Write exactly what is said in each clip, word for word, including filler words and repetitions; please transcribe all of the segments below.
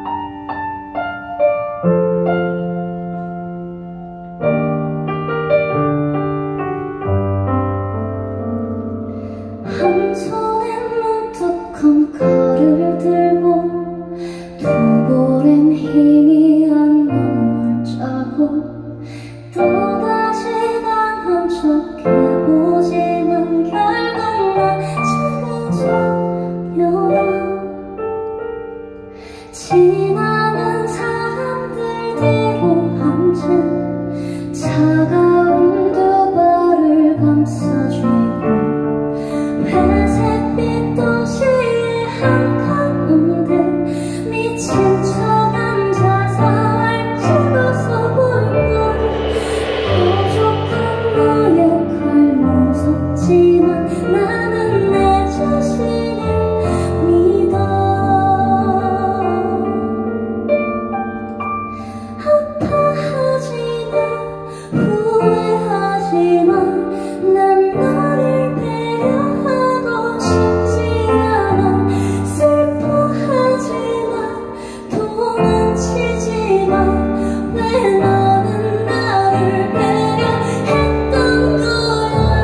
한 손엔 무뚝한 칼을 들고 두 볼엔 힘이 안 눈물 짜고 또다시 강한 척 해보지만 결국 난 지금 소녀야. 지나는 사람들 뒤로 앉은 차가운 두 발을 감싸쥐고 회색빛 도시의 한가운데 미친 척 앉아서 알지도 서볼걸. 부족한 나의 칼 무섭지만 나는 내 자신을 믿어. 아파하지마 후회하지마 난 너를 배려하고 싶지 않아. 슬퍼하지마 도망치지마 왜 너는 나를 배려했던 거야.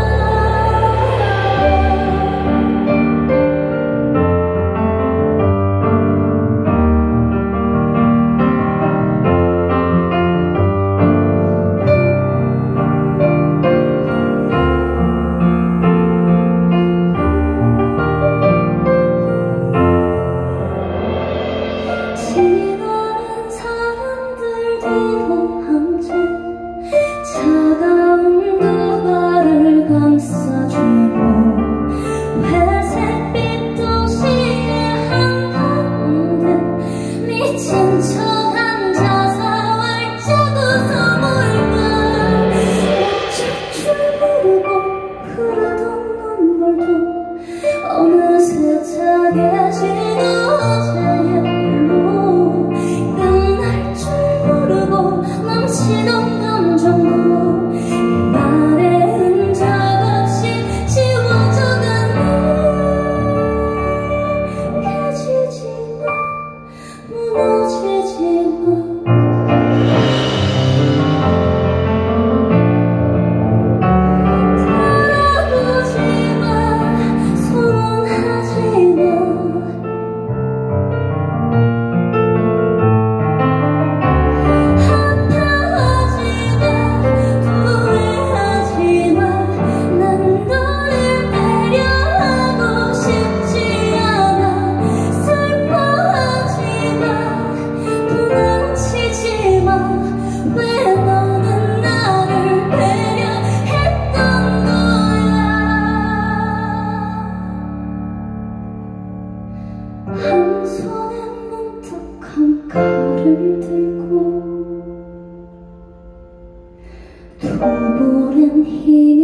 지나는 사람들 뒤로 앉은 차가운 두 발을 감싸쥐고 회색빛 도시의 한가운데 미친 척 앉아서 얼쩍 웃어볼까. 어쩔 줄 모르고 흐르던 눈물도 어느새 차게지고 어제의 물로 끝날 줄 모르고 넘치던 감정도 이 말에 흔적 없이 지워져가네. 깨지지마 무너지지마 왜 너는 나를 배려했던 거야. 한 손엔 뭉툭한 칼을 들고 두 볼엔 힘